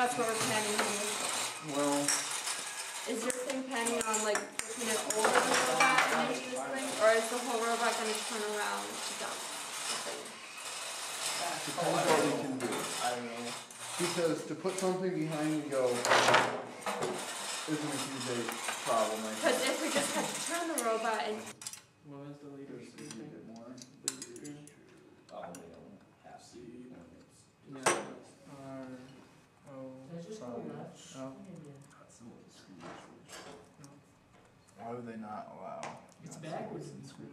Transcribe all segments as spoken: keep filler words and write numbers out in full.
That's what we're planning here. Well, is your thing planning on like flipping it over the robot and into this thing, or is the whole robot going to turn around to dump the thing? depends what we can do. I don't know. Because to put something behind the go isn't a huge problem. Because if we just had to turn the robot and... What was the leader's There's a bit more. Oh, they don't have to. Yeah, that's R O. There's just go left. Oh. Why would they not allow? It's backwards.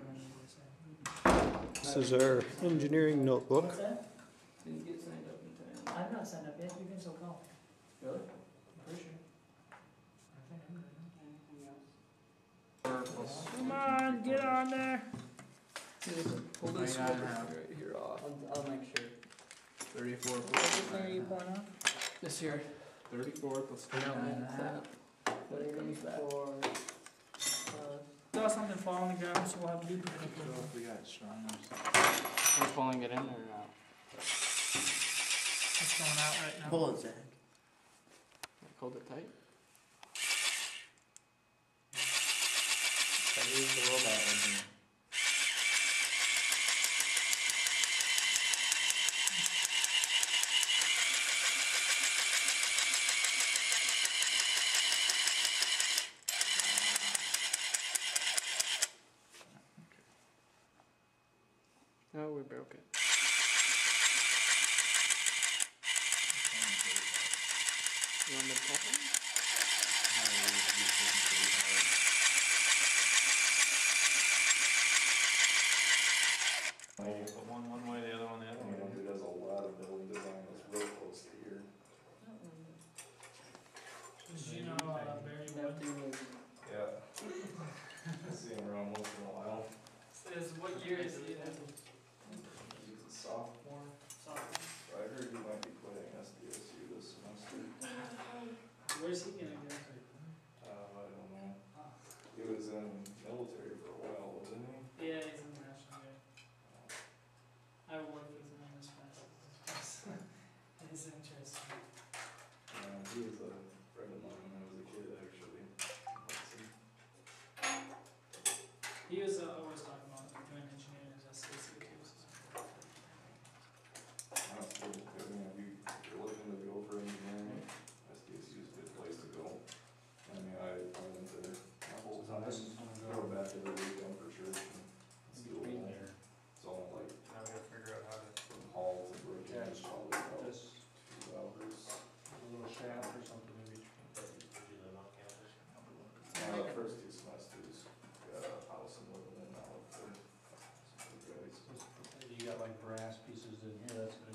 This is our engineering notebook. What's that? Didn't get signed up in time. I'm not signed up yet, you can still call. Really? I'm pretty sure. I think I'm good. Come on, get on there. Pull this Nine and a over half. right here off. I'll, I'll make sure. Thirty-four What plus thing are you nine. pointing out? This here. Thirty-four plus No, nine and a that's half. that. When it comes back. Saw something fall on the ground, so we'll have to be So prepared. if we got strainers. We're pulling it in or not? It's going out right now. Pull it, Zach. Hold it tight. That is the robot engine. No, we broke it. You want me to tap it? But one one way, the other one the other way. Who does a lot of building design that's real close to here. Did you know uh, Barry Wood? Yeah. I see him around once in a while. Says, what year is he in? He's a sophomore. Sophomore. So I heard he might be quitting S D S U this semester. Where's he gonna go? Uh, I don't know. He was in military for a while, wasn't he? Yeah, he's in the National Guard. I worked with him in this class. It's interesting. Uh, he was a friend of mine when I was a kid, actually. He was uh, always talking about doing engineering as S D S U too. That's cool. I mean, if you- if you're looking to go for engineering, S D S U is a good place to go. I mean, I, I went there my whole time, go back every weekend for church and school. It's all like, Now we gotta figure out how to, from Hall to Brookings, it's probably about just two hours. a little shaft or something maybe. Did you live on campus? Uh, the first two semesters, got a house in Woodland now with the, some guys. You got like brass pieces in here, that's